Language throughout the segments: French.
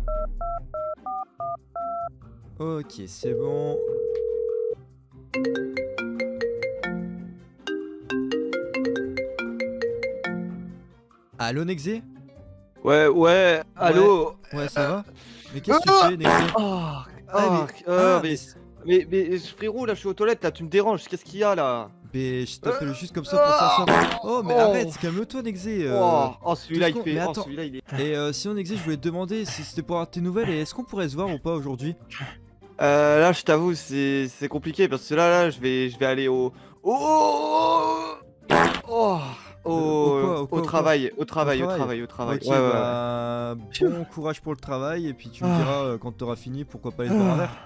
Ok, c'est bon. Allô, Nexé? Ouais, Ouais, allô. ouais, ça va? Mais qu'est-ce que tu fais, Nexé? Ah, Ah, ah, mais... ah, Ah, mais... mais frérot, là je suis aux toilettes, là tu me déranges, qu'est-ce qu'il y a là? Mais je Euh, t'appelle juste comme ça pour ah, savoir. Oh, mais Oh, arrête, calme-toi, Nexé. Deux celui-là il secondes, fait. mais Oh, attends. celui-là il est. Et sinon, Nexé, je voulais te demander si c'était pour avoir tes nouvelles et est-ce qu'on pourrait se voir ou pas aujourd'hui? Là je t'avoue, c'est compliqué parce que là je vais aller au, oh, Au quoi, au au quoi, au quoi? travail, au Au travail, au travail? travail, au travail. Ok, Ouais, ouais, ouais. bah... Pfiou. Bon courage pour le travail et puis tu me Ah, diras quand t'auras fini, pourquoi pas aller se boire un verre. ah,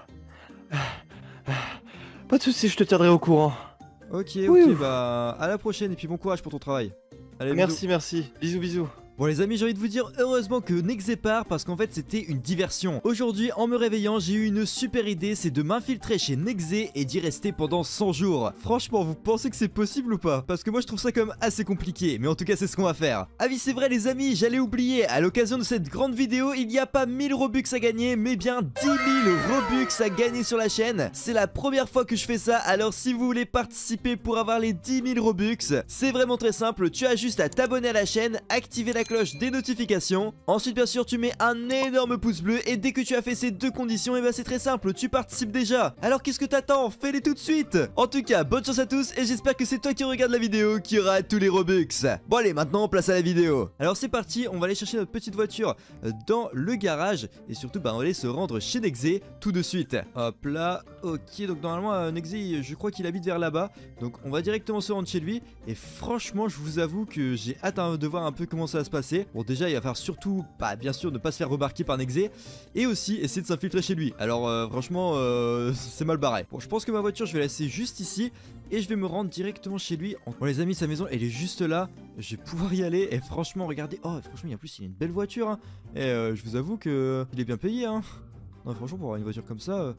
Pas de soucis, je te tiendrai au courant. Ok, Oui. ok, bah... À la prochaine et puis bon courage pour ton travail. Allez, bisous. Merci. Bisous, bisous. Bon les amis, j'ai envie de vous dire heureusement que Nexé part parce qu'en fait c'était une diversion. Aujourd'hui en me réveillant j'ai eu une super idée, c'est de m'infiltrer chez Nexé et d'y rester pendant 100 jours. Franchement vous pensez que c'est possible ou pas? Parce que moi je trouve ça comme assez compliqué, mais en tout cas c'est ce qu'on va faire. Ah oui c'est vrai les amis, j'allais oublier, à l'occasion de cette grande vidéo il n'y a pas 1000 Robux à gagner mais bien 10 000 Robux à gagner sur la chaîne. C'est la première fois que je fais ça, alors si vous voulez participer pour avoir les 10 000 Robux, c'est vraiment très simple, tu as juste à t'abonner à la chaîne, activer la cloche des notifications. Ensuite bien sûr tu mets un énorme pouce bleu et dès que tu as fait ces deux conditions et bah c'est très simple, tu participes déjà. Alors qu'est-ce que t'attends? Fais-les tout de suite. En tout cas bonne chance à tous et j'espère que c'est toi qui regarde la vidéo qui aura tous les Robux. Bon allez maintenant place à la vidéo. Alors c'est parti, on va aller chercher notre petite voiture dans le garage et surtout bah on va aller se rendre chez Nexé tout de suite. Hop là, ok donc normalement Nexé je crois qu'il habite vers là-bas. Donc on va directement se rendre chez lui et franchement je vous avoue que j'ai hâte de voir un peu comment ça va se passer. Bon déjà il va falloir surtout, bah bien sûr ne pas se faire remarquer par Nexé et aussi essayer de s'infiltrer chez lui. Alors franchement c'est mal barré. Bon je pense que ma voiture je vais la laisser juste ici et je vais me rendre directement chez lui. Bon les amis sa maison elle est juste là, je vais pouvoir y aller et franchement regardez, oh franchement en plus il a une belle voiture hein. Et je vous avoue que il est bien payé hein. Non franchement pour avoir une voiture comme ça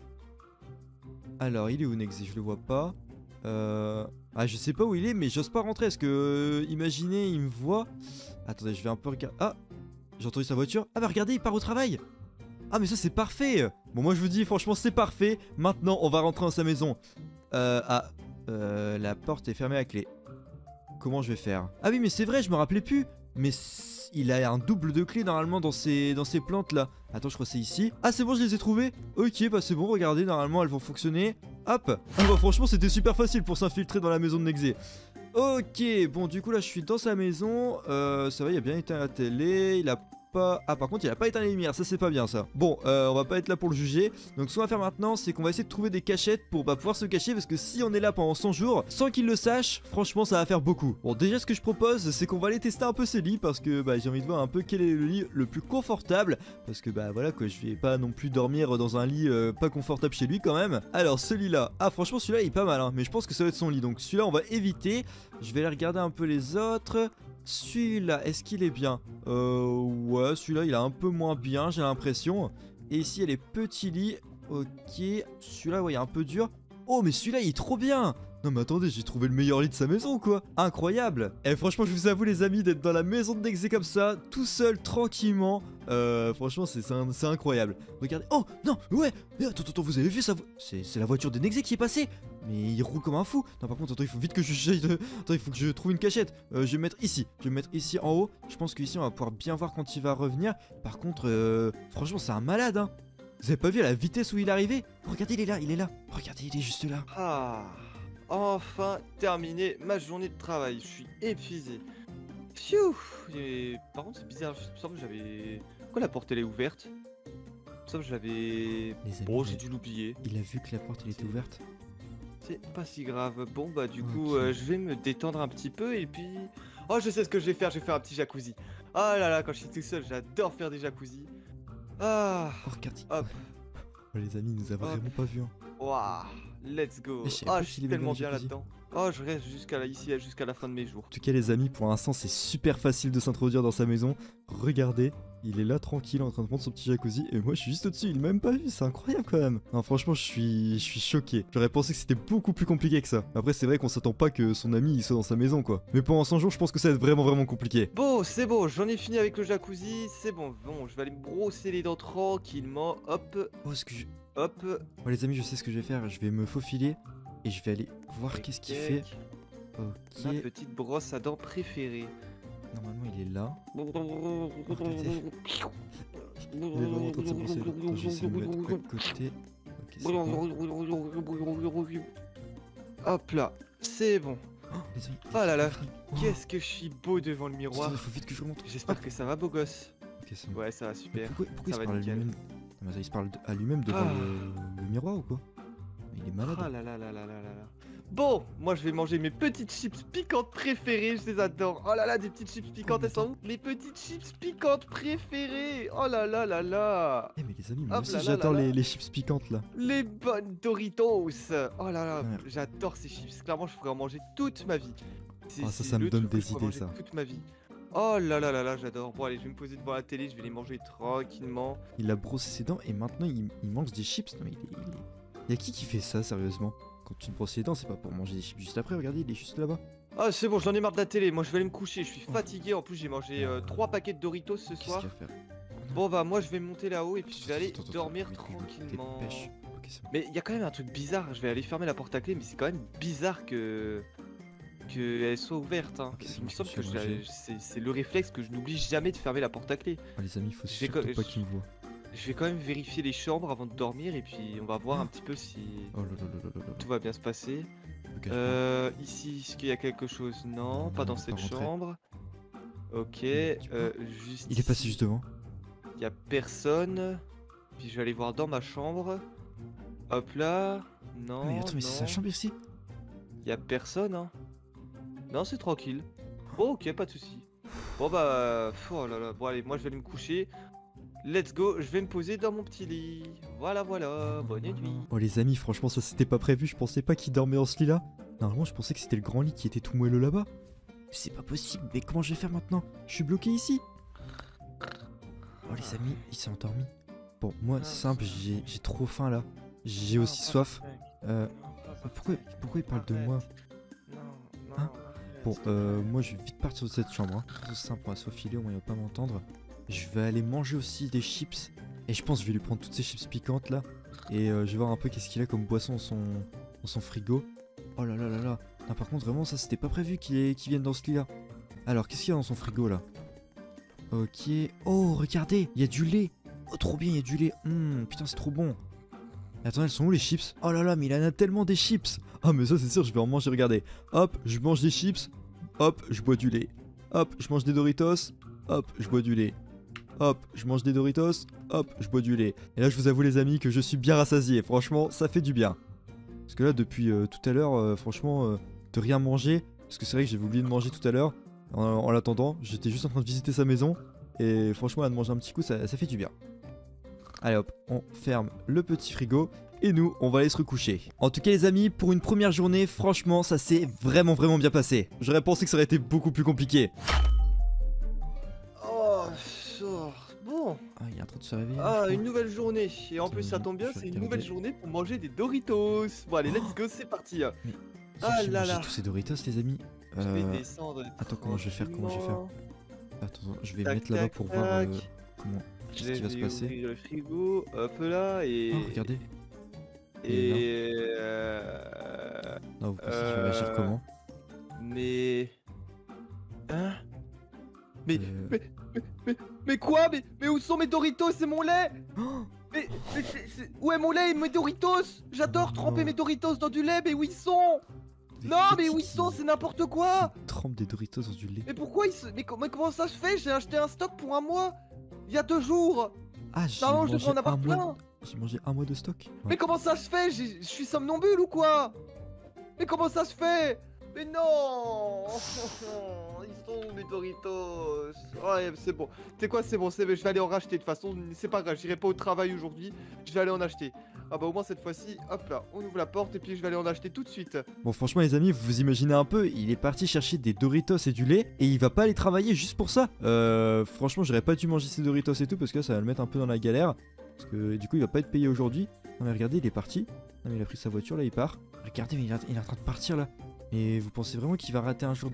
Alors il est où Nexé? Je le vois pas. Ah je sais pas où il est mais j'ose pas rentrer. Est-ce que imaginez il me voit. Attendez je vais un peu regarder. Ah j'ai entendu sa voiture. Ah bah regardez il part au travail. Ah mais ça c'est parfait. Bon moi je vous dis franchement c'est parfait. Maintenant on va rentrer dans sa maison. La porte est fermée à clé. Comment je vais faire? Ah oui mais c'est vrai je me rappelais plus. Mais il a un double de clé normalement dans ces plantes là. Attends je crois que c'est ici. Ah c'est bon je les ai trouvées. Ok bah c'est bon regardez normalement elles vont fonctionner. Hop. Ah bah franchement c'était super facile pour s'infiltrer dans la maison de Nexé. Ok bon du coup là je suis dans sa maison. Ça va il a bien éteint la télé. Il a pas... Ah par contre il a pas éteint les lumières, ça c'est pas bien ça. Bon on va pas être là pour le juger. Donc ce qu'on va faire maintenant c'est qu'on va essayer de trouver des cachettes pour pouvoir se cacher. Parce que si on est là pendant 100 jours sans qu'il le sache, franchement ça va faire beaucoup. Bon déjà ce que je propose c'est qu'on va aller tester un peu ces lits. Parce que bah j'ai envie de voir un peu quel est le lit le plus confortable. Parce que bah voilà quoi, je vais pas non plus dormir dans un lit pas confortable chez lui quand même. Alors celui-là, ah franchement celui-là il est pas mal hein. Mais je pense que ça va être son lit, donc celui-là on va éviter. Je vais aller regarder un peu les autres. Celui-là, est-ce qu'il est bien? Ouais, celui-là, il est un peu moins bien, j'ai l'impression. Et ici, il y a les petits lits. Ok, celui-là, ouais, il est un peu dur. Oh, mais celui-là, il est trop bien! Non mais attendez, j'ai trouvé le meilleur lit de sa maison quoi. Incroyable. Et franchement je vous avoue les amis d'être dans la maison de Nexé comme ça, tout seul, tranquillement. Franchement c'est incroyable. Regardez. Oh non ouais. Mais attends, vous avez vu ça? C'est la voiture de Nexé qui est passée. Mais il roule comme un fou. Non par contre attends, il faut vite que Attends, il faut que je trouve une cachette. Je vais me mettre ici. Je vais me mettre ici en haut. Je pense qu'ici on va pouvoir bien voir quand il va revenir. Par contre franchement c'est un malade hein. Vous avez pas vu à la vitesse où il est arrivé? Regardez il est là. Regardez il est juste là. Ah. Enfin terminé ma journée de travail, je suis épuisé. Pfiou. Et par contre c'est bizarre, il me semble que j'avais... Pourquoi la porte elle est ouverte? Il me semble que je l'avais... Bon j'ai dû l'oublier. Il a vu que la porte elle était ouverte. C'est pas si grave. Bon bah du coup je vais me détendre un petit peu et puis... Oh je sais ce que je vais faire un petit jacuzzi. Ah là là quand je suis tout seul j'adore faire des jacuzzis. Ah. Oh regarde. Hop. Oh, les amis, il nous a vraiment pas vu. Hein. Waouh, let's go. Ah, je suis tellement bien là-dedans. Oh, je reste jusqu'à la fin de mes jours. En tout cas, les amis, pour l'instant, c'est super facile de s'introduire dans sa maison. Regardez, Il est là tranquille en train de prendre son petit jacuzzi et moi je suis juste au-dessus, il m'a même pas vu, c'est incroyable quand même. Non franchement je suis choqué. J'aurais pensé que c'était beaucoup plus compliqué que ça. Après c'est vrai qu'on s'attend pas que son ami il soit dans sa maison quoi. Mais pendant 100 jours je pense que ça va être vraiment compliqué. Bon, c'est bon, j'en ai fini avec le jacuzzi, c'est bon. Bon, je vais aller me brosser les dents tranquillement. Hop, Oh ce que je... hop. Oh les amis je sais ce que je vais faire, je vais me faufiler et je vais aller voir qu'est-ce qu'il fait. Ma Ok, petite brosse à dents préférée. normalement il est là. Il est vraiment en train de se brosser les dents. Attends, je vais essayer de me mettre à côté. Ok c'est bon. Hop là, c'est bon. Oh, les amis, Oh là là, oh. qu'est-ce que je suis beau devant le miroir. Il faut vite que je remonte. J'espère que ça va, beau gosse. Ok c'est bon. Ouais, ça va Mais super. pourquoi il ça se va parle à nickel. lui-même? Non, mais ça, il se parle à lui-même devant Ah. le miroir ou quoi? Mais il est malade. Ah là là là là là là là. Bon, moi je vais manger mes petites chips piquantes préférées, je les adore. Oh là là, des petites chips piquantes, elles sont où? Mes petites chips piquantes préférées. Oh là là là là. Eh mais les amis, moi Hop aussi là là j'adore là là. les chips piquantes là. Les bonnes Doritos. Oh là là, Merde. j'adore ces chips. Clairement, je pourrais en manger toute ma vie. Ah, ça me le donne truc que des je pourrais idées, manger ça. toute ma vie. Oh là là là là, j'adore. Bon allez, je vais me poser devant la télé, je vais les manger tranquillement. Il a brossé ses dents et maintenant il mange des chips. Non mais il y a qui fait ça sérieusement? Quand tu te brosses les dents, c'est pas pour manger des chips juste après, regardez, il est juste là-bas. Ah c'est bon, j'en ai marre de la télé. Moi je vais aller me coucher, je suis fatigué. En plus, j'ai mangé 3 paquets de Doritos ce Qu'est-ce soir. qu'il va faire? Bon bah moi je vais monter là-haut et puis je vais aller Attends, dormir vite, tranquillement. dépêche. Ok, c'est bon. Mais il y a quand même un truc bizarre, je vais aller fermer la porte à clé, mais c'est quand même bizarre qu'elle soit ouverte. Hein. Ok, c'est Il bon, me je semble me que suis allongé. c'est le réflexe que je n'oublie jamais de fermer la porte à clé. Ah, les amis, faut Je vais surtout co- pas qu'il me voit. Je vais quand même vérifier les chambres avant de dormir et puis on va voir un petit peu si Oh là là là là là là. tout va bien se passer. Me cache pas. Ici, est-ce qu'il y a quelque chose? Non, Non, pas dans on peut cette pas rentrer. chambre. Ok, Tu vois, juste Il est passé ici, juste devant. il y a personne. Puis je vais aller voir dans ma chambre. Hop là. Non, Ah mais attends, mais c'est sa non. chambre ici? Y a personne, hein. Non, c'est tranquille. Bon, ok, pas de soucis. Bon bah, oh là là. Bon allez, moi je vais aller me coucher. Let's go, je vais me poser dans mon petit lit. Voilà, voilà, bonne nuit. Oh les amis, franchement ça c'était pas prévu, je pensais pas qu'il dormait dans ce lit là. Normalement je pensais que c'était le grand lit qui était tout moelleux là-bas. C'est pas possible, mais comment je vais faire maintenant? Je suis bloqué ici. Oh les amis, il s'est endormi. Bon, moi c'est simple, j'ai trop faim là. J'ai aussi soif. Pourquoi il parle de moi? Hein? Bon, moi je vais vite partir de cette chambre. Hein. C'est simple, on va se faufiler, au moins il va pas m'entendre. Je vais aller manger aussi des chips. Et je pense que je vais lui prendre toutes ces chips piquantes là. Et je vais voir un peu qu'est-ce qu'il a comme boisson dans son frigo. Oh là là là là. Non, par contre, vraiment, ça c'était pas prévu qu'il vienne dans ce lit là. Alors, qu'est-ce qu'il y a dans son frigo là? Ok. Oh, regardez, il y a du lait. Oh, trop bien, il y a du lait. Putain, c'est trop bon. Attends, elles sont où les chips? Oh là là, mais il en a tellement des chips. Ah, mais ça, c'est sûr, je vais en manger. Regardez. Hop, je mange des chips. Hop, je bois du lait. Hop, je mange des Doritos. Hop, je bois du lait. Hop, je mange des Doritos. Hop, je bois du lait. Et là, je vous avoue, les amis, que je suis bien rassasié. Franchement, ça fait du bien. Parce que là, depuis tout à l'heure, franchement, de rien manger. Parce que c'est vrai que j'avais oublié de manger tout à l'heure. En l'attendant, j'étais juste en train de visiter sa maison. Et franchement, là, de manger un petit coup, ça fait du bien. Allez hop, on ferme le petit frigo. Et nous, on va aller se recoucher. En tout cas les amis, pour une première journée, franchement, ça s'est vraiment bien passé. J'aurais pensé que ça aurait été beaucoup plus compliqué. Oh, bon. Ah, il est en train de se réveiller. Ah, je une nouvelle journée. Et en plus, ça Attends, tombe bien, je vais c'est une regarder. nouvelle journée pour manger des Doritos. Bon, allez, let's go, c'est parti. crois. Ah J'ai là mangé là. tous ces Doritos les amis. Je vais descendre. attends, comment je vais faire, tranquillement. Attends, je vais me Tac, mettre là-bas tac, pour voir tac. comment Je qu'est-ce qui va se vais passer. ouvrir le frigo, hop là, et... Oh, regardez. Et... Non, vous pensez qu'il va réagir comment? Mais... Hein? Mais... Euh, Mais quoi? Mais où sont mes Doritos et mon lait? Oh, Où est mon lait et mes Doritos? J'adore Oh tremper non. mes Doritos dans du lait, mais où ils sont? Non, mais où ils sont? C'est n'importe quoi! il trempe des Doritos dans du lait. Mais pourquoi ils se... Mais comment ça se fait? J'ai acheté un stock pour un mois! Il y a 2 jours! Ah, j'ai Normalement, je mangé devrais en avoir un mois. plein! J'ai mangé un mois de stock. Ouais. Mais comment ça se fait? Je suis somnambule ou quoi? Mais comment ça se fait? Mais non! Ils sont où mes Doritos? Ouais, c'est bon. Tu sais quoi, c'est bon, je vais aller en racheter de toute façon. C'est pas grave, j'irai pas au travail aujourd'hui. Je vais aller en acheter. Ah bah au moins cette fois-ci, hop là, on ouvre la porte et puis je vais aller en acheter tout de suite. Bon, franchement, les amis, vous vous imaginez un peu, il est parti chercher des Doritos et du lait et il va pas aller travailler juste pour ça. Franchement, j'aurais pas dû manger ces Doritos et tout parce que là, ça va le mettre un peu dans la galère. Parce que du coup, il va pas être payé aujourd'hui. Non, mais regardez, il est parti. Non, mais il a pris sa voiture, là, il part. Regardez, mais il est en train de partir là. Et vous pensez vraiment qu'il va rater un jour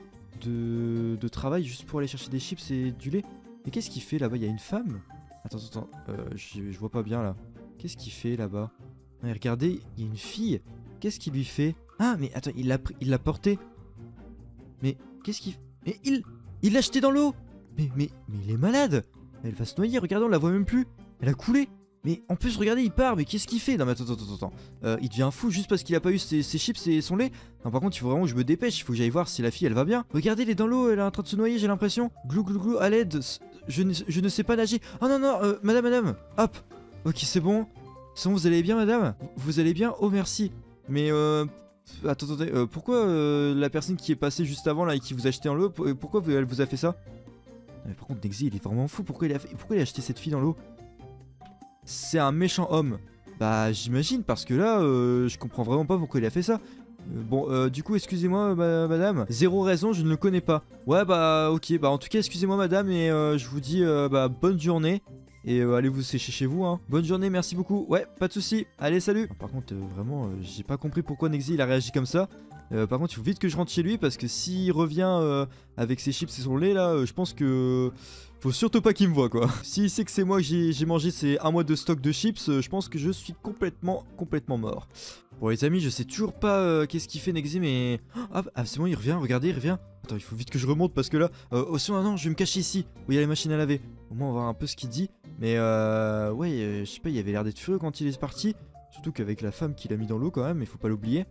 de travail juste pour aller chercher des chips et du lait? Mais qu'est-ce qu'il fait là-bas? Il y a une femme? Attends, je vois pas bien là. Qu'est-ce qu'il fait là-bas? Non, mais regardez, il y a une fille. Qu'est-ce qu'il lui fait? Ah, mais attends, il l'a porté. Mais qu'est-ce qu'il... Mais il l'a jeté dans l'eau. Mais il est malade. Elle va se noyer, regardez, on la voit même plus. Elle a coulé. Mais en plus, regardez, il part. Mais qu'est-ce qu'il fait? Non, mais attends. Il devient fou juste parce qu'il a pas eu ses chips et son lait. Non, par contre, il faut vraiment que je me dépêche. Il faut que j'aille voir si la fille, elle va bien. Regardez, elle est dans l'eau. Elle est en train de se noyer, j'ai l'impression. Glou, à l'aide. Je ne sais pas nager. Oh non, madame. Hop. Ok, c'est bon. C'est bon, vous allez bien, madame? Vous allez bien? Oh, merci. Mais attendez, pourquoi la personne qui est passée juste avant là et qui vous a jeté dans l'eau, pourquoi elle vous a fait ça? Mais par contre, Nexi, il est vraiment fou. Pourquoi il a acheté cette fille dans l'eau? C'est un méchant homme. Bah, j'imagine, parce que là, je comprends vraiment pas pourquoi il a fait ça. Bon, du coup, excusez-moi, madame. Zéro raison, je ne le connais pas. Ouais, bah, ok. Bah, en tout cas, excusez-moi, madame, et je vous dis, bah, bonne journée. Et allez vous sécher chez vous, hein. Bonne journée, merci beaucoup. Ouais, pas de soucis. Allez, salut. Par contre, vraiment, j'ai pas compris pourquoi Nexi il a réagi comme ça. Par contre, il faut vite que je rentre chez lui parce que s'il revient avec ses chips et son lait là, je pense que faut surtout pas qu'il me voit quoi. S'il sait que c'est moi que j'ai mangé ces 1 mois de stock de chips, je pense que je suis complètement mort. Bon les amis, je sais toujours pas qu'est-ce qu'il fait Nexi, mais ah c'est bon, il revient, regardez, il revient. Attends, il faut vite que je remonte parce que là, oh non, je vais me cacher ici où il y a les machines à laver. Au moins on va voir un peu ce qu'il dit. Mais ouais, je sais pas, il avait l'air d'être furieux quand il est parti. Surtout qu'avec la femme qu'il a mis dans l'eau quand même, il faut pas l'oublier.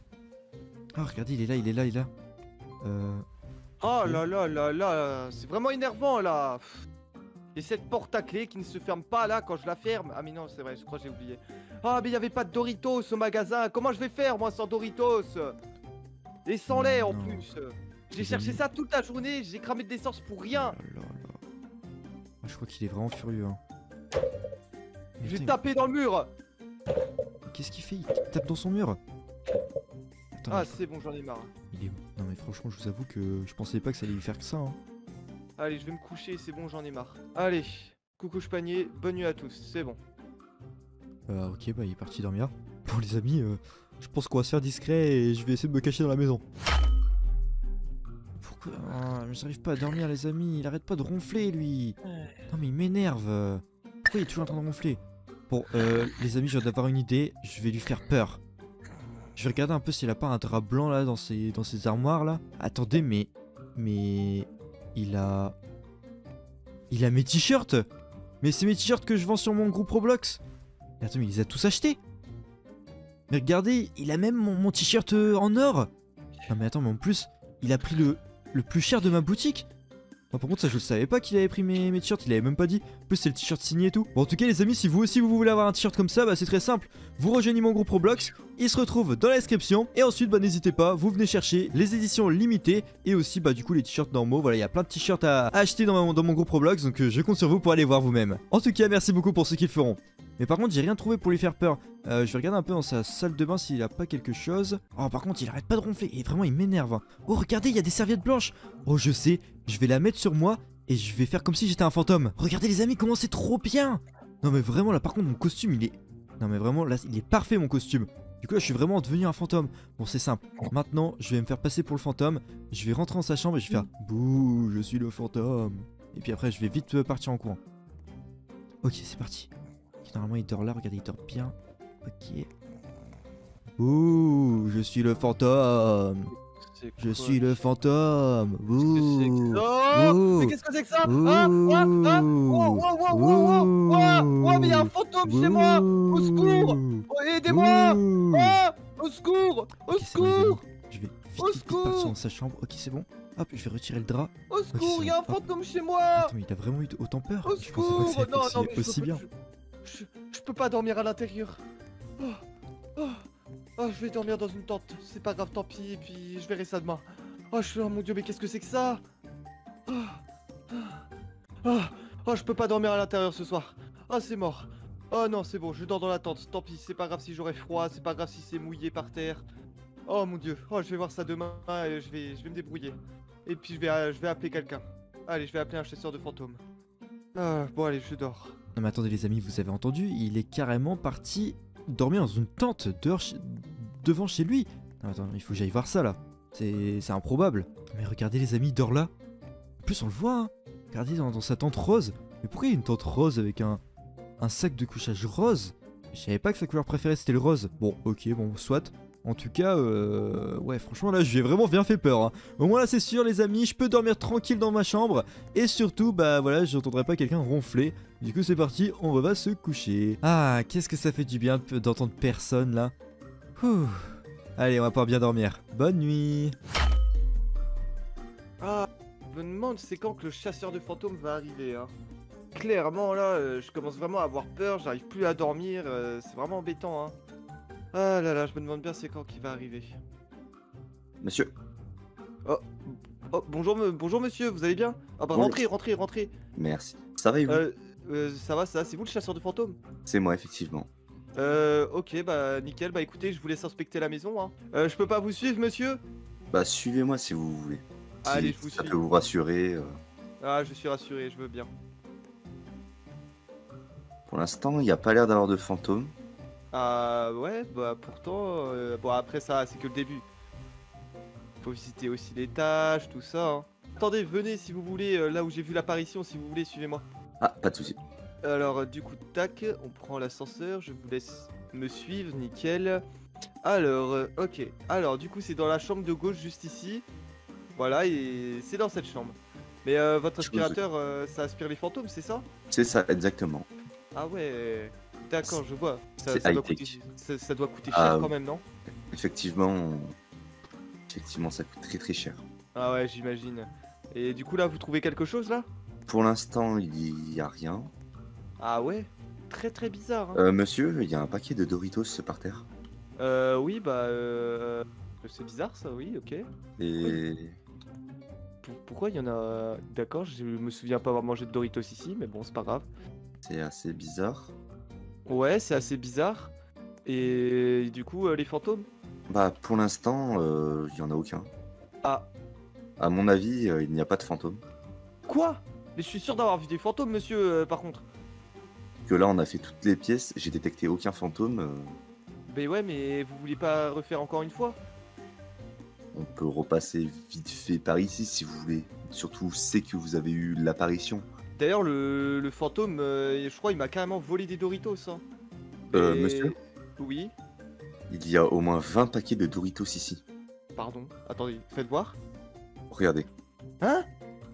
Ah regardez, il est là. Oh là, c'est vraiment énervant là. Et cette porte à clé qui ne se ferme pas là quand je la ferme. Ah mais non, c'est vrai, je crois que j'ai oublié. Ah mais il y avait pas de Doritos au magasin. Comment je vais faire moi sans Doritos? Et sans lait en plus. J'ai cherché ça toute la journée, j'ai cramé de l'essence pour rien. Oh là là. Je crois qu'il est vraiment furieux. Hein. Je vais taper dans le mur. Qu'est-ce qu'il fait? Il tape dans son mur. Attends, ah c'est bon, j'en ai marre. Non mais franchement, je vous avoue que je pensais pas que ça allait lui faire que ça. Hein. Allez, je vais me coucher, c'est bon, j'en ai marre. Allez, coucou panier, bonne nuit à tous, c'est bon. Ok, bah il est parti dormir. Bon les amis, je pense qu'on va se faire discret et je vais essayer de me cacher dans la maison. Pourquoi mais j'arrive pas à dormir les amis, il arrête pas de ronfler lui. Non mais il m'énerve. Pourquoi il est toujours en train de ronfler? Bon, les amis, je viens d'avoir une idée, je vais lui faire peur. Je vais regarder un peu s'il a pas un drap blanc là dans ses armoires là. Attendez, mais il a mes t-shirts. Mais c'est mes t-shirts que je vends sur mon groupe Roblox. Mais attends, mais il les a tous achetés. Mais regardez, il a même mon t-shirt en or. Non mais attends, mais en plus, il a pris le plus cher de ma boutique. Par contre ça je le savais pas qu'il avait pris mes t-shirts, il avait même pas dit. En plus c'est le t-shirt signé et tout. Bon en tout cas les amis, si vous aussi vous voulez avoir un t-shirt comme ça, bah c'est très simple. Vous rejoignez mon groupe Roblox, il se retrouve dans la description. Et ensuite bah n'hésitez pas, vous venez chercher les éditions limitées. Et aussi bah du coup les t-shirts normaux. Voilà, il y a plein de t-shirts à acheter dans mon groupe Roblox. Donc je compte sur vous pour aller voir vous-même. En tout cas merci beaucoup pour ceux qui le feront. Mais par contre j'ai rien trouvé pour lui faire peur. Je vais regarder un peu dans sa salle de bain s'il a pas quelque chose. Oh par contre il arrête pas de ronfler et vraiment il m'énerve. Hein. Oh regardez, il y a des serviettes blanches. Oh je sais, je vais la mettre sur moi. Et je vais faire comme si j'étais un fantôme. Regardez les amis, comment c'est trop bien. Non mais vraiment là par contre mon costume il est... Non mais vraiment là il est parfait mon costume. Du coup là je suis vraiment devenu un fantôme. Bon c'est simple, maintenant je vais me faire passer pour le fantôme. Je vais rentrer dans sa chambre et je vais faire bouh, je suis le fantôme. Et puis après je vais vite partir en courant. Ok c'est parti. Okay, normalement il dort là, regardez il dort bien. Ok. Bouh, je suis le fantôme. Je suis le fantôme. Mais qu'est-ce que c'est que ça? Oh, mais il y a un fantôme chez moi. Au secours. Aidez-moi. Au secours. Au secours. Je vais vite partir dans sa chambre. Ok c'est bon. Hop, je vais retirer le drap. Au secours, il y a un fantôme chez moi. Attends, mais il a vraiment eu autant peur. Au secours. Je pensais pas que ça allait aussi bien. Je peux pas dormir à l'intérieur. Oh, je vais dormir dans une tente, c'est pas grave, tant pis, et puis je verrai ça demain. Oh mon dieu, mais qu'est-ce que c'est que ça? Oh, je peux pas dormir à l'intérieur ce soir. Oh, c'est mort. Oh non, c'est bon, je dors dans la tente. Tant pis, c'est pas grave si j'aurai froid, c'est pas grave si c'est mouillé par terre. Oh mon dieu, oh je vais voir ça demain et je vais me débrouiller. Et puis je vais appeler quelqu'un. Allez, je vais appeler un chasseur de fantômes. Ah, bon allez, je dors. Non mais attendez les amis, vous avez entendu, il est carrément parti dormir dans une tente devant chez lui. Non attends, il faut que j'aille voir ça là. C'est improbable. Mais regardez les amis, il dort là. En plus on le voit, hein. Regardez dans sa tente rose. Mais pourquoi il y a une tente rose avec un sac de couchage rose? Je savais pas que sa couleur préférée c'était le rose. Bon, ok, bon, soit. En tout cas, ouais, franchement là, je lui ai vraiment bien fait peur. Hein. Au moins là, c'est sûr, les amis, je peux dormir tranquille dans ma chambre. Et surtout, bah voilà, j'entendrai pas quelqu'un ronfler. Du coup, c'est parti, on va se coucher. Ah, qu'est-ce que ça fait du bien d'entendre personne là. Ouh. Allez, on va pouvoir bien dormir. Bonne nuit. Ah, je me demande c'est quand que le chasseur de fantômes va arriver. Hein. Clairement là, je commence vraiment à avoir peur, j'arrive plus à dormir, c'est vraiment embêtant. Hein. Ah là là, je me demande bien c'est quand qu'il va arriver. Monsieur. Oh, bonjour, bonjour monsieur, vous allez bien? Ah bah Bonjour. rentrez. Merci. Ça va et vous? Ça va, c'est vous le chasseur de fantômes? C'est moi, effectivement. Ok, bah nickel, bah écoutez, je vous laisse inspecter la maison. Hein. Je peux pas vous suivre monsieur? Bah, suivez-moi si vous voulez. Si Allez, je vous ça suis. peut vous rassurer. Ah, je suis rassuré, je veux bien. Pour l'instant, il n'y a pas l'air d'avoir de fantômes. Ah ouais, bah pourtant, bon après ça, c'est que le début. Faut visiter aussi l'étage, tout ça. Hein. Attendez, venez si vous voulez, là où j'ai vu l'apparition, si vous voulez, suivez-moi. Ah, pas de souci. Alors du coup, tac, on prend l'ascenseur, je vous laisse me suivre, nickel. Alors, ok. Alors du coup, c'est dans la chambre de gauche, juste ici. Voilà, et c'est dans cette chambre. Mais votre aspirateur, ça aspire les fantômes, c'est ça? C'est ça, exactement. Ah ouais, d'accord, je vois. c'est Ça doit high-tech. coûter, ça doit coûter Ah, cher quand même, non? Effectivement, ça coûte très très cher. Ah ouais, j'imagine. Et du coup là, vous trouvez quelque chose là? Pour l'instant, il n'y a rien. Ah ouais, très bizarre. Hein. Monsieur, il y a un paquet de Doritos par terre. Oui, bah c'est bizarre ça, oui, ok. Et Pourquoi il y en a... D'accord, je me souviens pas avoir mangé de Doritos ici, mais bon, c'est pas grave. c'est assez bizarre. Ouais, c'est assez bizarre. Et du coup, les fantômes? Bah, pour l'instant, il n'y en a aucun. Ah, À mon avis, il n'y a pas de fantômes. quoi? Mais je suis sûr d'avoir vu des fantômes, monsieur, par contre. Que là, on a fait toutes les pièces, j'ai détecté aucun fantôme. Mais ouais, mais vous voulez pas refaire encore une fois? On peut repasser vite fait par ici si vous voulez. Surtout, c'est que vous avez eu l'apparition. D'ailleurs, le fantôme, je crois, il m'a carrément volé des Doritos. Hein. Monsieur, Oui, il y a au moins 20 paquets de Doritos ici. pardon. Attendez, faites voir. Regardez. Hein?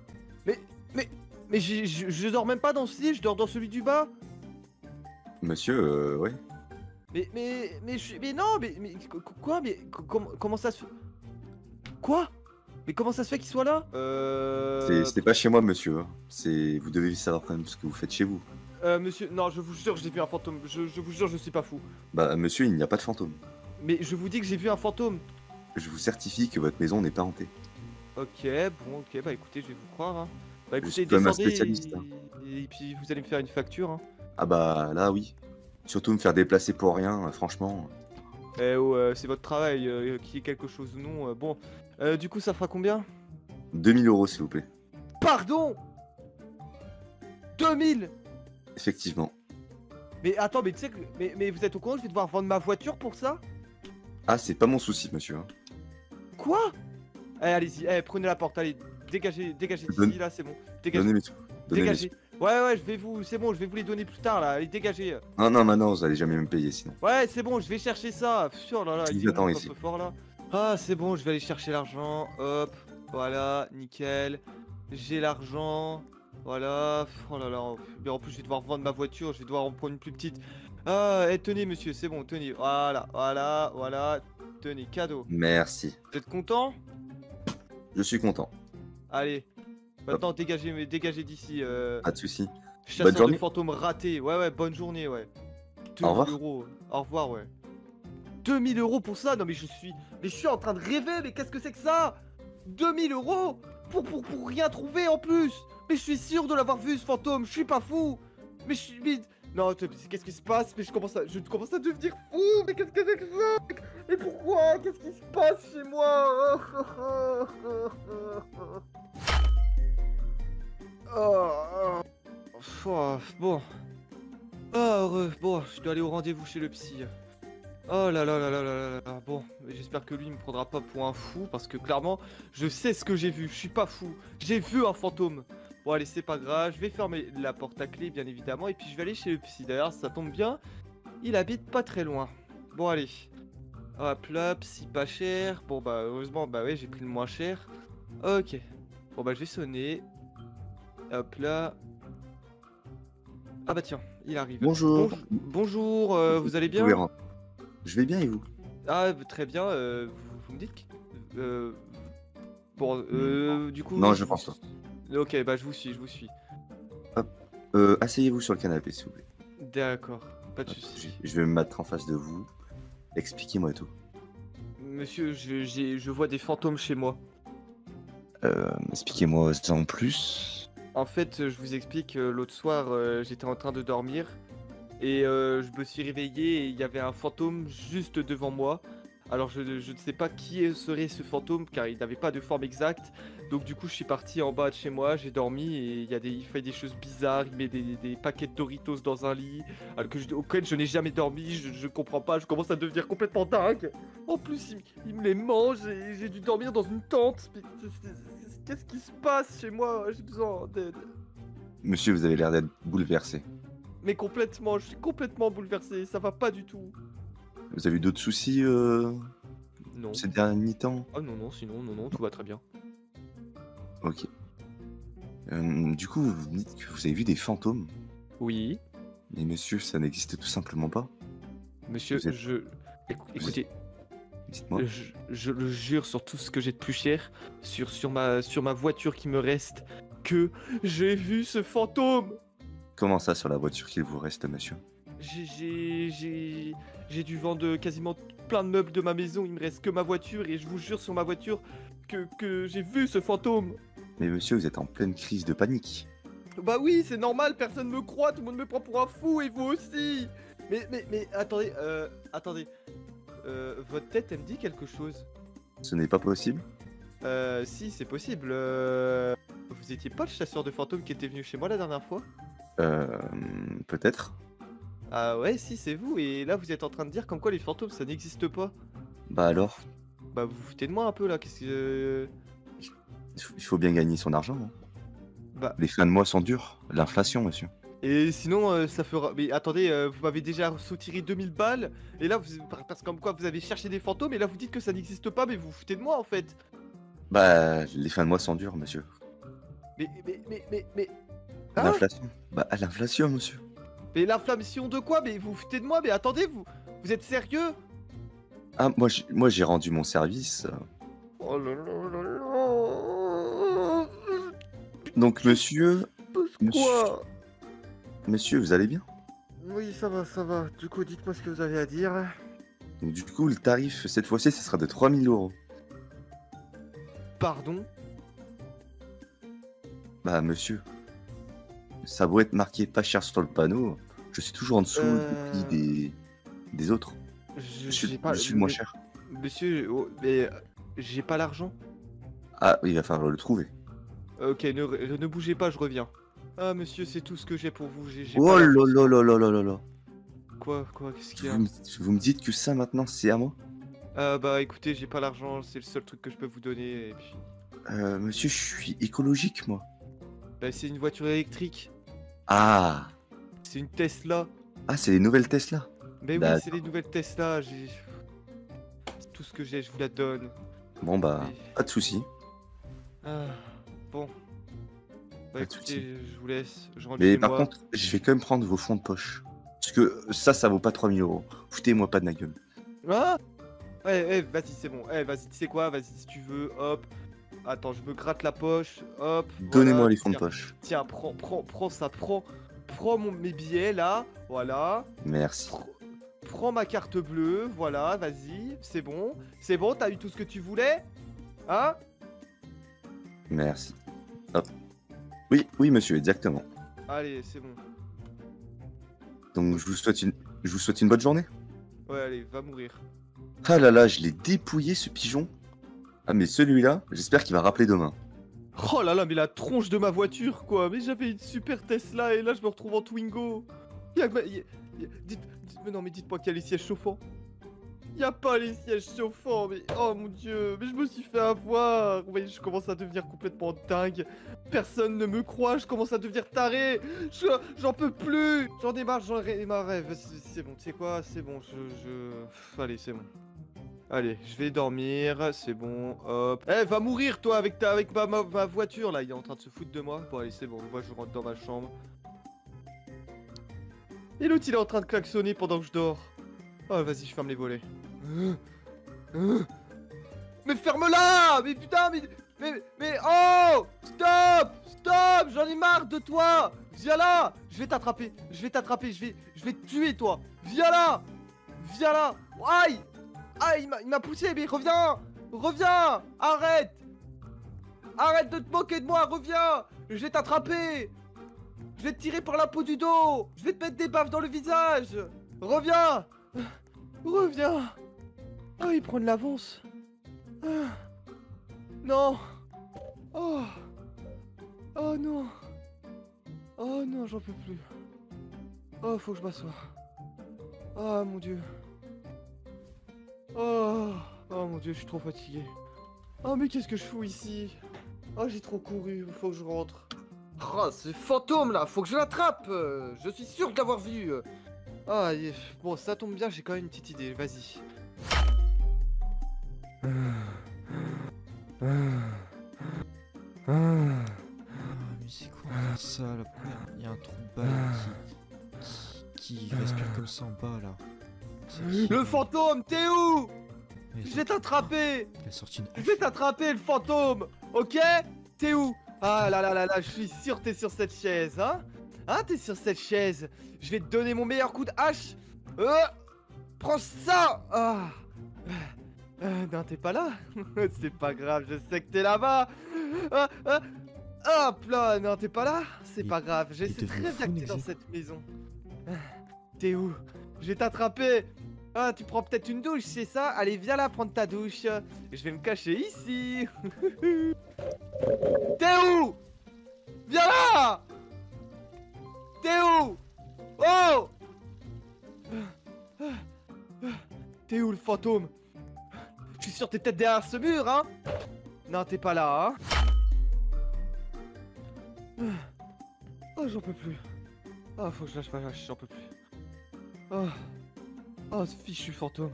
Mais je dors même pas dans ce lit, je dors dans celui du bas. Monsieur, ouais. Mais non, quoi? Mais comment ça se fait? Quoi? Mais comment ça se fait qu'il soit là? C'est pas chez moi, monsieur. Hein. Vous devez savoir quand même ce que vous faites chez vous. Monsieur, non, je vous jure, j'ai vu un fantôme. Je vous jure, je suis pas fou. Bah, monsieur, il n'y a pas de fantôme. Mais je vous dis que j'ai vu un fantôme. Je vous certifie que votre maison n'est pas hantée. Ok, bon, ok, bah écoutez, je vais vous croire. Hein. Bah Je écoutez, suis comme un descendez spécialiste, hein. et puis vous allez me faire une facture. Hein. Ah bah, là, oui. Surtout me faire déplacer pour rien, franchement. Eh oh, c'est votre travail, qui est quelque chose ou non. Bon, du coup, ça fera combien? 2000 €, s'il vous plaît. Pardon? 2000? Effectivement. Mais attends, mais tu sais que... Mais vous êtes au courant, je vais devoir vendre ma voiture pour ça? Ah, c'est pas mon souci, monsieur. Hein. Quoi? Eh, allez-y, prenez la porte, allez, dégagez Donne- d'ici, là, c'est bon. Dégagez, Donnez mes sous. Donnez mes dégagez. Ouais, c'est bon, je vais vous les donner plus tard, là, allez, dégagez. sous. Non, non, maintenant, vous allez jamais me payer, sinon. Ouais, c'est bon, je vais chercher ça. Oh là là, Je il vous est attends où, ici. ce fort là? Ah, c'est bon, je vais aller chercher l'argent. Hop, voilà, nickel. J'ai l'argent. Voilà. Oh là là. Mais en plus, je vais devoir vendre ma voiture. Je vais devoir en prendre une plus petite. Ah, tenez, monsieur, c'est bon, tenez. Voilà. Tenez, cadeau. Merci. Vous êtes content? Je suis content. Allez. Maintenant, dégagez d'ici. Pas de souci. Chasseur de journée. fantômes raté. Ouais, bonne journée, ouais. 2000 Au revoir. €. Au revoir, ouais. 2000 € pour ça? Non, mais je suis en train de rêver, mais qu'est-ce que c'est que ça? 2000 € pour rien trouver en plus. Mais je suis sûr de l'avoir vu, ce fantôme, je suis pas fou. Mais Non, qu'est-ce qui se passe? Mais je commence à devenir fou. Mais qu'est-ce que c'est que ça? Mais pourquoi? Qu'est-ce qui se passe chez moi? Oh, bon. Ah, heureux. Bon, je dois aller au rendez-vous chez le psy. Oh là là là là là là là. Bon, j'espère que lui il me prendra pas pour un fou parce que clairement, je sais ce que j'ai vu. Je suis pas fou. J'ai vu un fantôme. Bon, allez, c'est pas grave. Je vais fermer la porte à clé, bien évidemment, et puis je vais aller chez le psy. D'ailleurs, ça tombe bien. Il habite pas très loin. Bon, allez. Hop là, psy pas cher. Bon, bah, heureusement, bah ouais, j'ai pris le moins cher. Ok. Bon, bah, je vais sonner. Hop là. Ah bah tiens, il arrive. Bonjour. Bonjour, vous allez bien? Vous pouvez rentrer. Je vais bien et vous? Ah, très bien, vous me dites bon, du coup... Non, oui, je pense pas. Ok, bah je vous suis. Asseyez-vous sur le canapé, s'il vous plaît. D'accord, pas de soucis. Je vais me mettre en face de vous. Expliquez-moi tout. Monsieur, je vois des fantômes chez moi. Expliquez-moi en plus. En fait, je vous explique, l'autre soir, j'étais en train de dormir. Et je me suis réveillé et il y avait un fantôme juste devant moi. Alors je ne sais pas qui serait ce fantôme car il n'avait pas de forme exacte. Donc du coup je suis parti en bas de chez moi, j'ai dormi et il fait des choses bizarres. Il met des paquets de Doritos dans un lit alors auquel je n'ai jamais dormi, je comprends pas, je commence à devenir complètement dingue. En plus il me les mange et j'ai dû dormir dans une tente. Mais qu'est-ce qui se passe chez moi? J'ai besoin d'aide. Monsieur, vous avez l'air d'être bouleversé. Mais complètement, je suis complètement bouleversé, ça va pas du tout. Vous avez eu d'autres soucis Non. ces derniers temps? Ah non, non, tout va très bien. Ok. Du coup, vous me dites que vous avez vu des fantômes. Oui, Mais monsieur, ça n'existe tout simplement pas. monsieur, Vous êtes- écoutez, Dites-moi. je le jure sur tout ce que j'ai de plus cher, sur ma voiture qui me reste, que j'ai vu ce fantôme. Comment ça sur la voiture qu'il vous reste, monsieur? J'ai dû vendre quasiment plein de meubles de ma maison, il me reste que ma voiture et je vous jure sur ma voiture que j'ai vu ce fantôme. Mais monsieur, vous êtes en pleine crise de panique. Bah oui, c'est normal, personne me croit, tout le monde me prend pour un fou et vous aussi. Mais attendez, votre tête elle me dit quelque chose. Ce n'est pas possible. Si, c'est possible. Vous étiez pas le chasseur de fantômes qui était venu chez moi la dernière fois? Peut-être. Ah ouais, si, c'est vous. Et là, vous êtes en train de dire comme quoi les fantômes, ça n'existe pas. Bah alors, Bah, vous vous foutez de moi un peu là. Qu'est-ce que... il faut bien gagner son argent. Hein. Bah, Les fins de mois sont dures. L'inflation, monsieur. et sinon, ça fera... Mais attendez, vous m'avez déjà soutiré 2000 balles. Et là, parce que comme quoi vous avez cherché des fantômes. Et là, vous dites que ça n'existe pas. Mais vous vous foutez de moi en fait. Bah, les fins de mois sont dures, monsieur. Mais... Hein? L'inflation. Bah, l'inflation, monsieur. Mais l'inflation de quoi? Mais vous vous foutez de moi? Mais attendez, vous êtes sérieux? Ah, moi j'ai rendu mon service. Oh là là là là. Donc, monsieur, Quoi? monsieur, vous allez bien? Oui, ça va, ça va. Du coup, dites-moi ce que vous avez à dire. Donc, du coup, le tarif, cette fois-ci, ce sera de 3000 euros. Pardon? Bah, monsieur, ça doit être marqué pas cher sur le panneau. Je suis toujours en dessous du prix des autres. Je suis le moins cher. Monsieur, mais j'ai pas l'argent. Ah, il va falloir le trouver. Ok, ne bougez pas, je reviens. Ah, monsieur, c'est tout ce que j'ai pour vous. J'ai Oh pas là l'argent. là là là là là là. Quoi, qu'est-ce qu'il y a? Vous me dites que ça maintenant c'est à moi? Bah écoutez, j'ai pas l'argent, c'est le seul truc que je peux vous donner. Et puis, Monsieur, je suis écologique moi. bah c'est une voiture électrique. Ah, C'est une Tesla. c'est les nouvelles Tesla. Mais oui, D'accord. c'est les nouvelles Tesla. C'est tout ce que j'ai, je vous la donne. Bon bah, Mais- pas de souci. Ah, bon. Bah Pas de écoutez, soucis. je vous laisse, je rentre Mais chez par moi. contre, je vais quand même prendre vos fonds de poche. Parce que ça vaut pas 3000 euros. Foutez-moi pas de ma gueule. Ah ouais, vas-y, c'est bon. Vas-y, tu sais quoi? Vas-y, si tu veux, hop. Attends, je me gratte la poche, hop. Donnez-moi voilà, les fonds de tiens. poche. Tiens, prends ça, prends mes billets là, voilà. Merci. Prends ma carte bleue, voilà, vas-y, c'est bon, t'as eu tout ce que tu voulais? Hein? Merci. Hop. Oui, monsieur, exactement. Allez, c'est bon. Donc je vous souhaite une bonne journée. Ouais, allez, va mourir. Ah là là, je l'ai dépouillé ce pigeon. Ah mais celui-là, j'espère qu'il va rappeler demain. Oh là là, mais la tronche de ma voiture, quoi. Mais j'avais une super Tesla et là, je me retrouve en Twingo. Mais non, mais dites-moi qu'il y a les sièges chauffants. Y a pas les sièges chauffants, mais oh mon dieu, mais je me suis fait avoir. Oui, je commence à devenir complètement dingue. Personne ne me croit, je commence à devenir taré. J'en peux plus. J'en ai marre, C'est bon, tu sais quoi, c'est bon, Allez, c'est bon. Allez, je vais dormir, c'est bon, hop. Eh, va mourir toi avec ma voiture là, il est en train de se foutre de moi. Bon allez, c'est bon, moi je rentre dans ma chambre. Et l'autre il est en train de klaxonner pendant que je dors. Oh vas-y, je ferme les volets. Mais ferme-la! Mais putain, mais oh! Stop! J'en ai marre de toi! Viens là! Je vais t'attraper, je vais te tuer toi! Viens là! Aïe! Aïe, il m'a poussé, mais reviens! Arrête de te moquer de moi, reviens! Je vais t'attraper! Je vais te tirer par la peau du dos! Je vais te mettre des baffes dans le visage! Reviens! Oh, il prend de l'avance. Non. Oh non. Oh non, j'en peux plus. Oh, faut que je m'assoie. Oh mon dieu. Oh mon dieu, je suis trop fatigué. Oh mais qu'est-ce que je fous ici? Oh, j'ai trop couru, faut que je rentre. Oh, ce fantôme là, faut que je l'attrape. Je suis sûr de l'avoir vu. Ah, bon, ça tombe bien, j'ai quand même une petite idée, vas-y. Mais c'est quoi ça là? Il y a un trou de balle qui respire comme ça en bas là. Le fantôme, t'es où? Mais je vais t'attraper. Il a sorti une... Je vais t'attraper le fantôme. Ok? T'es où? Ah là là là là, je suis sûr que t'es sur cette chaise, hein? Hein, t'es sur cette chaise. Je vais te donner mon meilleur coup de hache. Prends ça. Ah. Non, t'es pas là. C'est pas grave, je sais que t'es là-bas. Hop là, non, t'es pas là. C'est pas grave, je sais très bien que t'es dans cette maison. T'es où? Je vais t'attraper. Ah, tu prends peut-être une douche, c'est ça? Allez, viens là prendre ta douche. Je vais me cacher ici. T'es où? Viens là. T'es où? Oh! T'es où le fantôme? Je suis sûr que t'es peut-être derrière ce mur, hein? Non, t'es pas là, hein? Oh, j'en peux plus. Oh, faut que je lâche ma lâche, j'en peux plus. Oh, ce fichu fantôme.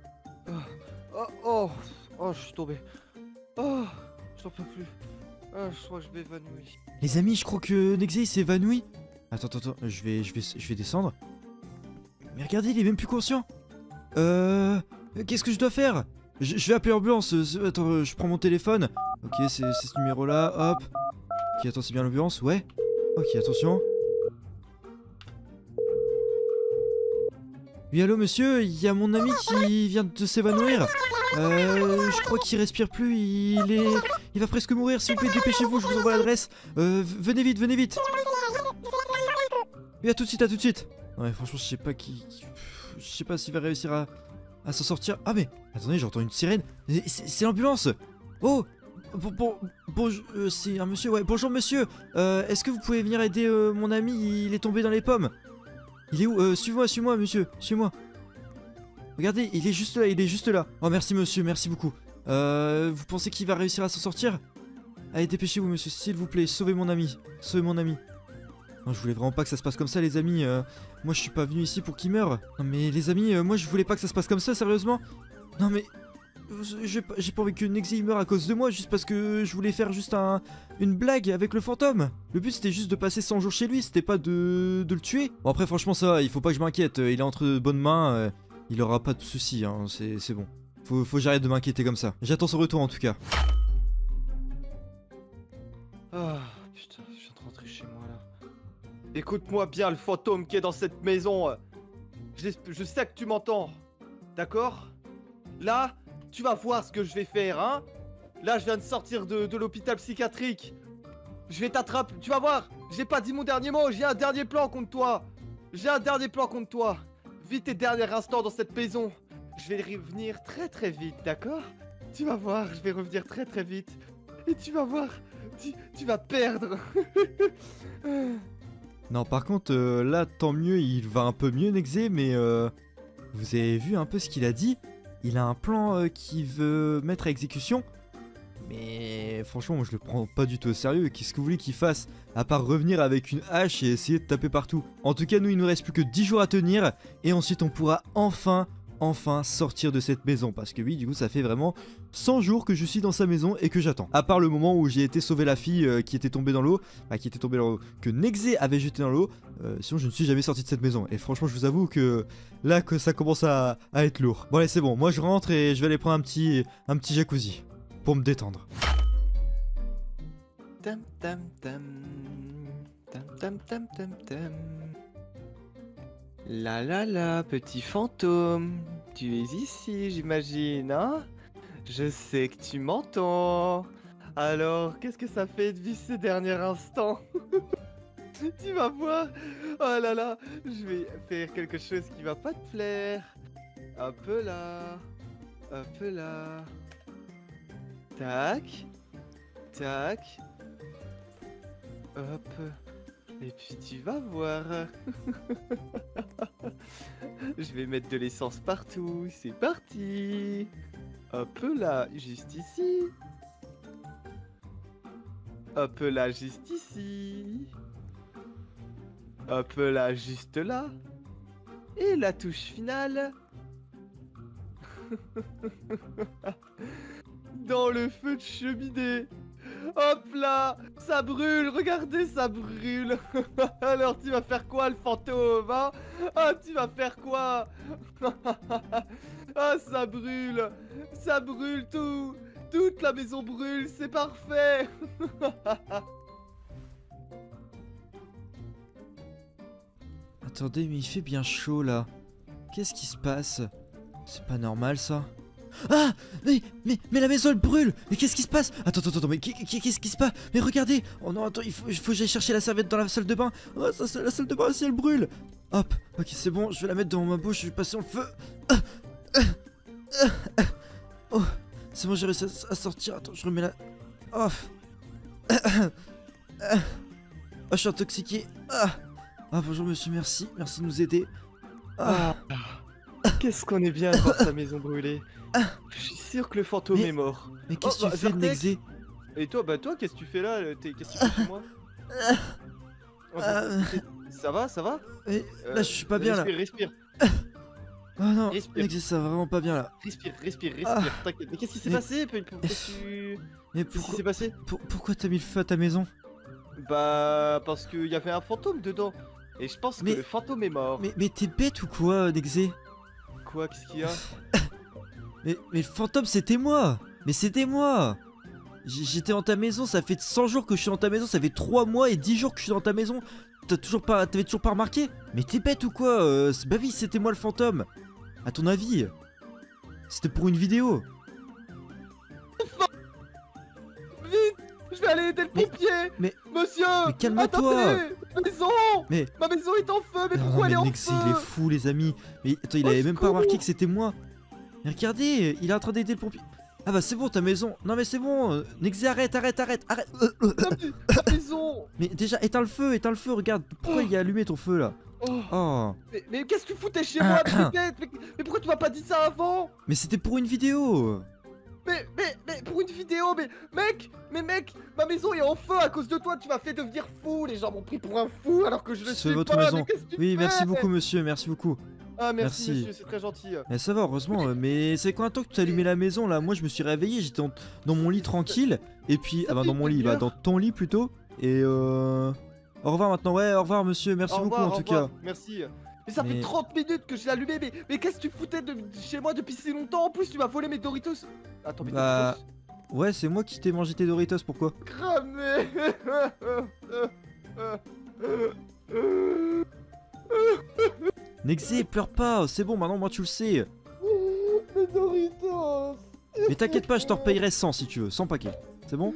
Oh, je suis tombé. Oh, j'en peux plus. Je crois que je m'évanouis. Les amis, je crois que Nexé s'est évanoui. Attends, je vais descendre. Mais regardez, il est même plus conscient. Qu'est-ce que je dois faire? Je vais appeler l'ambulance. Attends, je prends mon téléphone. Ok, c'est ce numéro-là, hop. Ok, attends, c'est bien l'ambulance, ouais. Ok, attention. Oui, allô, monsieur, il y a mon ami qui vient de s'évanouir. Je crois qu'il respire plus, il va presque mourir. S'il vous plaît, dépêchez-vous, je vous envoie l'adresse. Venez vite, venez vite. Oui, à tout de suite. Ouais, franchement, je sais pas je sais pas s'il va réussir à s'en sortir. Ah, mais attendez, j'entends une sirène. C'est l'ambulance. Oh, c'est un monsieur, ouais. Bonjour, monsieur. Est-ce que vous pouvez venir aider mon ami? Il est tombé dans les pommes. Il est où? Suis-moi, monsieur. Suis-moi. Regardez, il est juste là. Oh, merci, monsieur, merci beaucoup. Vous pensez qu'il va réussir à s'en sortir? Allez, dépêchez-vous, monsieur, s'il vous plaît. Sauvez mon ami. Non, je voulais vraiment pas que ça se passe comme ça, les amis. Moi, je suis pas venu ici pour qu'il meure. Non, mais les amis, moi, je voulais pas que ça se passe comme ça, sérieusement. Non, mais j'ai pas envie que Nexé meure à cause de moi, juste parce que je voulais faire juste une blague avec le fantôme. Le but, c'était juste de passer 100 jours chez lui, c'était pas de le tuer. Bon, après, franchement, ça va, il faut pas que je m'inquiète. Il est entre de bonnes mains, il aura pas de soucis, hein, c'est bon. Faut que j'arrête de m'inquiéter comme ça. J'attends son retour, en tout cas. Ah, putain, je viens de rentrer chez moi, là. Écoute-moi bien, le fantôme qui est dans cette maison. Je sais que tu m'entends. D'accord? Là, tu vas voir ce que je vais faire, hein? Là, je viens de sortir de l'hôpital psychiatrique. Je vais t'attraper. Tu vas voir. J'ai pas dit mon dernier mot. J'ai un dernier plan contre toi. j'ai un dernier plan contre toi. Vite tes derniers instants dans cette maison. Je vais revenir très très vite, d'accord? Tu vas voir, je vais revenir très très vite. Et tu vas voir, tu vas perdre. Non, par contre, là, tant mieux, il va un peu mieux, Nexé, mais vous avez vu un peu ce qu'il a dit? Il a un plan qu'il veut mettre à exécution. Mais franchement, moi je le prends pas du tout au sérieux. Qu'est-ce que vous voulez qu'il fasse à part revenir avec une hache et essayer de taper partout? En tout cas, nous, il nous reste plus que 10 jours à tenir. Et ensuite, on pourra enfin sortir de cette maison. Parce que oui, du coup, ça fait vraiment 100 jours que je suis dans sa maison et que j'attends. À part le moment où j'ai été sauver la fille qui était tombée dans l'eau. Que Nexé avait jeté dans l'eau. Sinon, je ne suis jamais sorti de cette maison. Et franchement, je vous avoue que là, que ça commence à être lourd. Bon, allez, c'est bon. Moi, je rentre et je vais aller prendre un petit jacuzzi. Pour me détendre. Tam tam tam. Tam tam tam tam tam. La la la, petit fantôme. Tu es ici, j'imagine, hein? Je sais que tu m'entends. Alors, qu'est-ce que ça fait de vivre ces derniers instants? Tu vas voir. Oh là là, je vais faire quelque chose qui va pas te plaire. Un peu là. Un peu là. Tac, tac, hop, et puis tu vas voir. Je vais mettre de l'essence partout, c'est parti. Hop là, juste ici. Hop là, juste ici. Hop là, juste là. Et la touche finale. Dans le feu de cheminée. Hop là, ça brûle, regardez, ça brûle. Alors tu vas faire quoi, le fantôme, hein? Ah, tu vas faire quoi? Ah, ça brûle tout. Toute la maison brûle, c'est parfait. Attendez, mais il fait bien chaud là. Qu'est-ce qui se passe? C'est pas normal ça. Ah, mais la maison elle brûle. Mais qu'est-ce qui se passe? Attends, mais qu'est-ce qui se passe? Mais regardez. Oh non, attends, il faut que j'aille chercher la serviette dans la salle de bain. Oh, la salle de bain aussi elle brûle. Hop, ok, c'est bon, je vais la mettre dans ma bouche, je vais passer en feu. Oh, c'est bon, j'ai réussi à sortir. Attends, je remets la... Oh. Oh, je suis intoxiqué. Ah, bonjour monsieur, merci de nous aider. Qu'est-ce qu'on est bien dans sa maison brûlée. Je suis sûr que le fantôme est mort. Mais qu'est-ce que tu fais, Nexé? Et toi, qu'est-ce que tu fais là? Qu'est-ce que tu fais chez moi? Ça va? Là, je suis pas bien là. Respire. Oh non, Respire. Nexé, ça va vraiment pas bien là. Respire. T'inquiète. Mais qu'est-ce qui s'est passé? Qu'est-ce qui s'est passé? Pourquoi t'as mis le feu à ta maison? Bah, parce qu'il y avait un fantôme dedans. Et je pense que le fantôme est mort. Mais t'es bête ou quoi, Nexé? Quoi? Qu'est-ce qu'il y a? mais le fantôme c'était moi. Mais c'était moi. J'étais dans ta maison, ça fait 100 jours que je suis dans ta maison, ça fait 3 mois et 10 jours que je suis dans ta maison. T'avais toujours pas remarqué? Mais t'es bête ou quoi? Bah oui, c'était moi le fantôme. À ton avis? C'était pour une vidéo. Vite! Je vais aller aider le pompier! Monsieur! Mais calme-toi! Ma maison! Ma maison est en feu, mais pourquoi elle est en feu? Il est fou, les amis. Mais attends, il avait même pas remarqué que c'était moi. Mais regardez, il est en train d'aider le pompier. Ah bah c'est bon, ta maison. Non mais c'est bon, Nexé, arrête. Ta maison! Mais déjà, éteins le feu, regarde. Pourquoi il a allumé ton feu là? Oh. Mais qu'est-ce que tu foutais chez moi, mais pourquoi tu m'as pas dit ça avant? Mais c'était pour une vidéo. Mais pour une vidéo, mais mec, ma maison est en feu à cause de toi, tu m'as fait devenir fou, les gens m'ont pris pour un fou alors que je le suis votre pas, maison. Mais qu'est-ce que tu oui, fais? Merci beaucoup monsieur, merci beaucoup. Ah merci. Monsieur, c'est très gentil. Mais ça va, heureusement, mais c'est combien de temps que tu as allumé la maison là? Moi je me suis réveillé, j'étais dans mon lit tranquille, et puis, dans mon lit, dans ton lit plutôt, et au revoir maintenant, ouais, au revoir monsieur, merci beaucoup en tout cas. Merci. Mais ça fait 30 minutes que je l'ai allumé, mais qu'est-ce que tu foutais chez moi depuis si longtemps? En plus tu m'as volé mes Doritos. Attends, mes Doritos. Ouais, c'est moi qui t'ai mangé tes Doritos, pourquoi? Cramé. Nexé, pleure pas, c'est bon, maintenant moi tu le sais. Mes Doritos. Mais t'inquiète pas, je t'en repayerai 100 si tu veux, 100 paquets. C'est bon?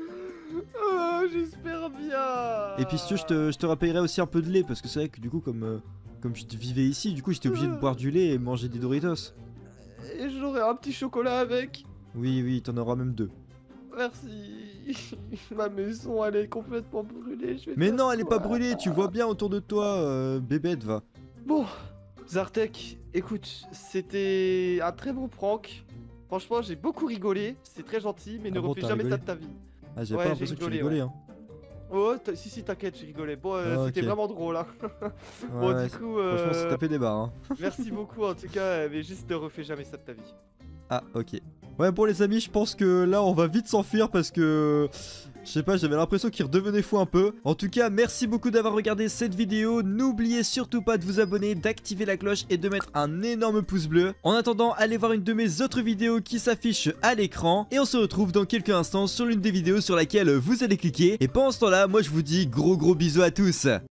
J'espère bien. Et puis si tu veux, je te repayerai aussi un peu de lait, parce que c'est vrai que du coup, comme Comme je vivais ici, du coup j'étais obligé de boire du lait et manger des Doritos. Et j'aurai un petit chocolat avec. Oui, t'en auras même 2. Merci. Ma maison, elle est complètement brûlée. Mais non, elle est pas brûlée, tu vois bien autour de toi, bébête, va. Bon, Zartek, écoute, c'était un très bon prank. Franchement, j'ai beaucoup rigolé, c'est très gentil, mais ne refais jamais ça de ta vie. Ah, j'avais pas l'impression que tu rigolais, hein. Oh, si, t'inquiète, j'ai rigolé. Bon, c'était vraiment drôle, hein. Bon, du coup... Franchement, c'est tapé des barres, hein. Merci beaucoup, en tout cas, mais juste ne refais jamais ça de ta vie. Ah, ok. Ouais, bon les amis, je pense que là, on va vite s'enfuir parce que... Je sais pas, j'avais l'impression qu'il redevenait fou un peu. En tout cas, merci beaucoup d'avoir regardé cette vidéo. N'oubliez surtout pas de vous abonner, d'activer la cloche et de mettre un énorme pouce bleu. En attendant, allez voir une de mes autres vidéos qui s'affiche à l'écran. Et on se retrouve dans quelques instants sur l'une des vidéos sur laquelle vous allez cliquer. Et pendant ce temps-là, moi je vous dis gros bisous à tous.